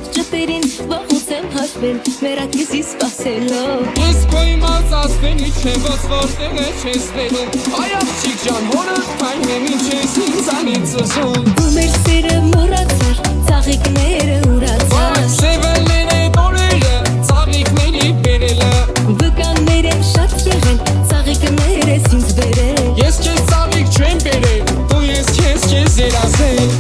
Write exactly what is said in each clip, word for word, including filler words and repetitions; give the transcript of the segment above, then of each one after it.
ողջ ջրերին վաղուց եմ հաշվել մերակիզի սպասելով Ես քո իմաց ասվելի չեմ ոնց որտեղ է չես վերում Այ աղջիկ ջան հորդ քայլեմ ինչ ես ինձանից ուզում Ու մեր սերը մոռացար ծաղիկները ուրացար Սևելները բոլորը ծաղիկների բերելը Վկաններ են շատ եղել ծաղիկներ ես ինձ բերել Ես քեզ ծաղիկ չեմ բերել դու ես քեզ քեզ երազել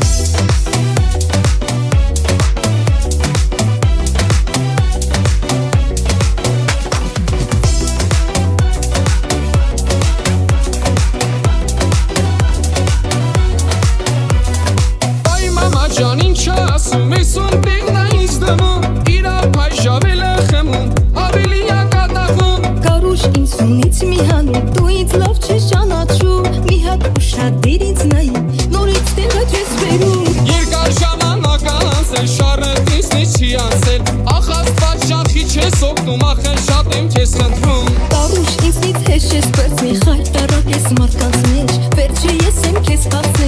Ասում ես ում տեղն է ինձ դնում Իրար պայժավել է խմում Ավելի ակատախում Կարուշ ինձ ունից մի հանում Դու ինձ լավ չես ճանաչում Մի հատ ուշադիր ինձ նայի Նորից տեղը չես բերում Երկար ժամանակ անցել Շարը ինձնից չի անցել Ախ աստված շախի չես օգնում Ախ են շատ եմ քեզ խնդրում Կարուշ ինձնից հեշ ես պրծնի Խայտարակ ես մարդկանց մեջ Վերջը ես եմ քեզ խաղ